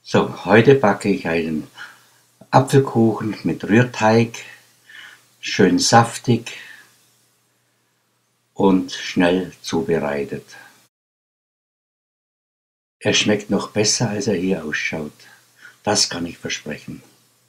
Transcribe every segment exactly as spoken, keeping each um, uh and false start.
So, heute backe ich einen Apfelkuchen mit Rührteig, schön saftig und schnell zubereitet. Er schmeckt noch besser, als er hier ausschaut. Das kann ich versprechen.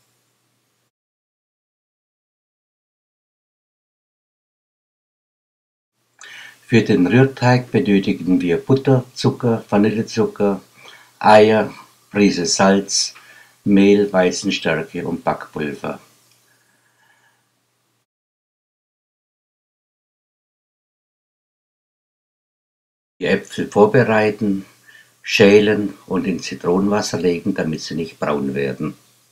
Für den Rührteig benötigen wir Butter, Zucker, Vanillezucker, Eier, Prise Salz, Mehl, Weizenstärke und Backpulver. Die Äpfel vorbereiten, schälen und in Zitronenwasser legen, damit sie nicht braun werden.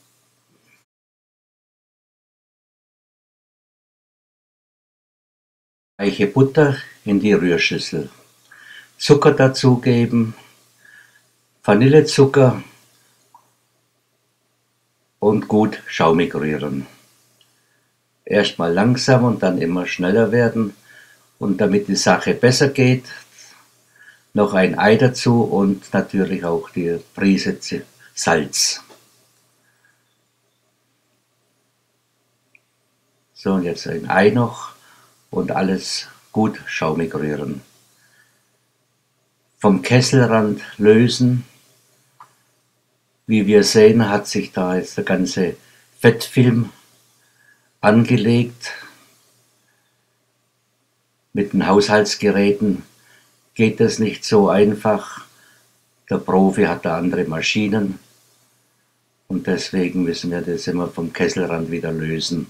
Weiche Butter in die Rührschüssel, Zucker dazugeben, Vanillezucker und gut schaumig rühren. Erstmal langsam und dann immer schneller werden, und damit die Sache besser geht, noch ein Ei dazu und natürlich auch die Prise Salz. So, und jetzt ein Ei noch und alles gut schaumig rühren. Vom Kesselrand lösen. Wie wir sehen, hat sich da jetzt der ganze Fettfilm angelegt. Mit den Haushaltsgeräten geht das nicht so einfach. Der Profi hat da andere Maschinen und deswegen müssen wir das immer vom Kesselrand wieder lösen.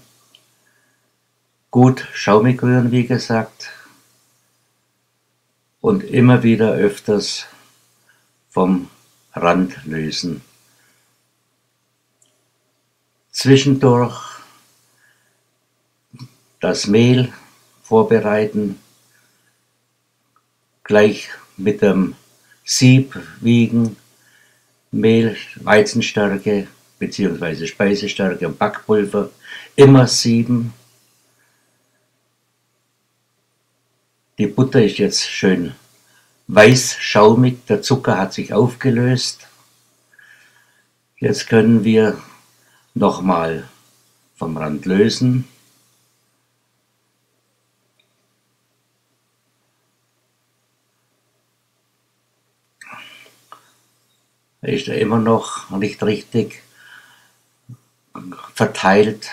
Gut schaumig rühren, wie gesagt, und immer wieder öfters vom Rand lösen. Zwischendurch das Mehl vorbereiten, gleich mit dem Sieb wiegen, Mehl, Weizenstärke bzw. Speisestärke und Backpulver immer sieben. Die Butter ist jetzt schön weiß schaumig, der Zucker hat sich aufgelöst. Jetzt können wir nochmal vom Rand lösen. Ist er immer noch nicht richtig verteilt,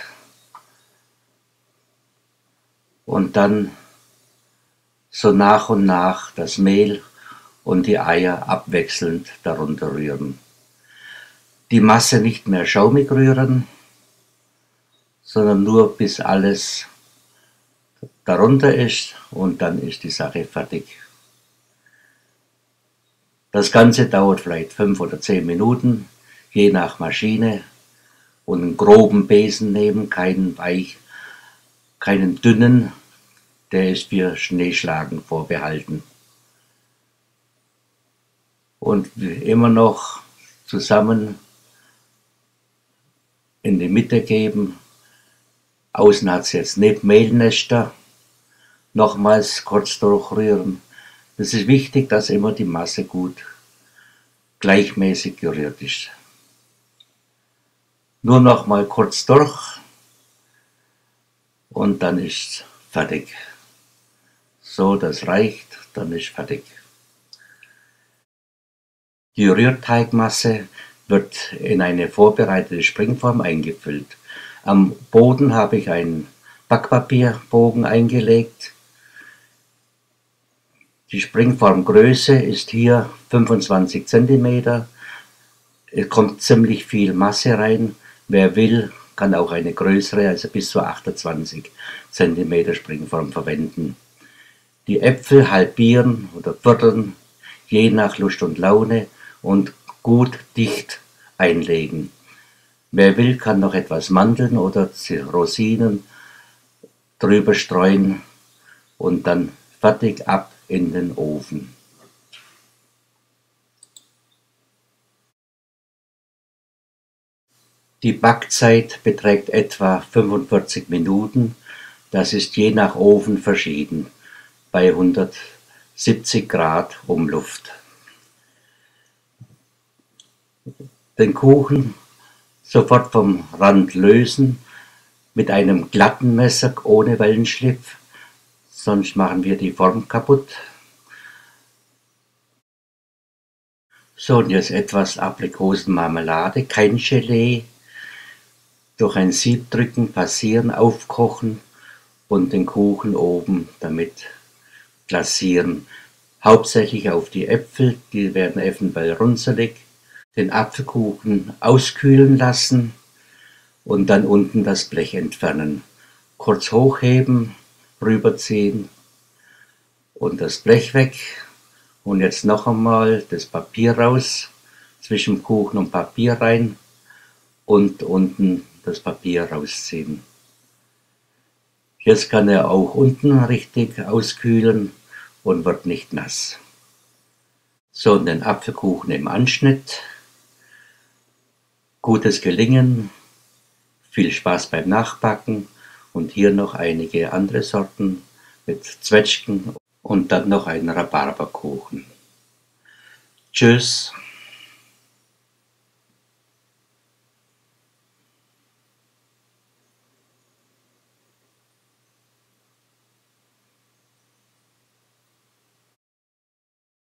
und dann so nach und nach das Mehl und die Eier abwechselnd darunter rühren. Die Masse nicht mehr schaumig rühren, sondern nur bis alles darunter ist, und dann ist die Sache fertig. Das Ganze dauert vielleicht fünf oder zehn Minuten, je nach Maschine, und einen groben Besen nehmen, keinen weich, keinen dünnen, der ist für Schneeschlagen vorbehalten. Und immer noch zusammen in die Mitte geben. Außen hat es jetzt nicht Mehlnester. Nochmals kurz durchrühren. Es ist wichtig, dass immer die Masse gut gleichmäßig gerührt ist. Nur noch mal kurz durch und dann ist fertig. So, das reicht, dann ist fertig. Die Rührteigmasse wird in eine vorbereitete Springform eingefüllt. Am Boden habe ich einen Backpapierbogen eingelegt. Die Springformgröße ist hier fünfundzwanzig Zentimeter. Es kommt ziemlich viel Masse rein. Wer will, kann auch eine größere, also bis zu achtundzwanzig Zentimeter Springform verwenden. Die Äpfel halbieren oder vierteln, je nach Lust und Laune, und gut dicht einlegen. Wer will, kann noch etwas Mandeln oder Rosinen drüber streuen und dann fertig ab in den Ofen. Die Backzeit beträgt etwa fünfundvierzig Minuten. Das ist je nach Ofen verschieden, bei hundertsiebzig Grad Umluft. Den Kuchen sofort vom Rand lösen mit einem glatten Messer ohne Wellenschliff, sonst machen wir die Form kaputt. So, und jetzt etwas Aprikosenmarmelade, kein Gelee, durch ein Sieb drücken, passieren, aufkochen und den Kuchen oben damit glasieren. Hauptsächlich auf die Äpfel, die werden eventuell runzelig. Den Apfelkuchen auskühlen lassen und dann unten das Blech entfernen. Kurz hochheben, rüberziehen und das Blech weg. Und jetzt noch einmal das Papier raus, zwischen Kuchen und Papier rein und unten das Papier rausziehen. Jetzt kann er auch unten richtig auskühlen und wird nicht nass. So, und den Apfelkuchen im Anschnitt. Gutes Gelingen, viel Spaß beim Nachbacken und hier noch einige andere Sorten mit Zwetschgen und dann noch einen Rhabarberkuchen. Tschüss!